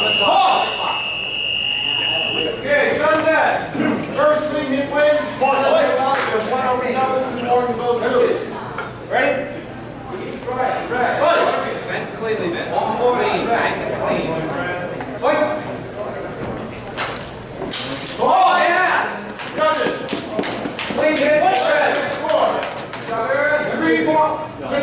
Okay, sunset. First swing hit wins. One over double, 2 more in both fields. Ready? Right. Vince cleanly, Vince. Clean, nice and clean. Fight! Oh, yes! Judges. Clean hit. Score. 3 ball.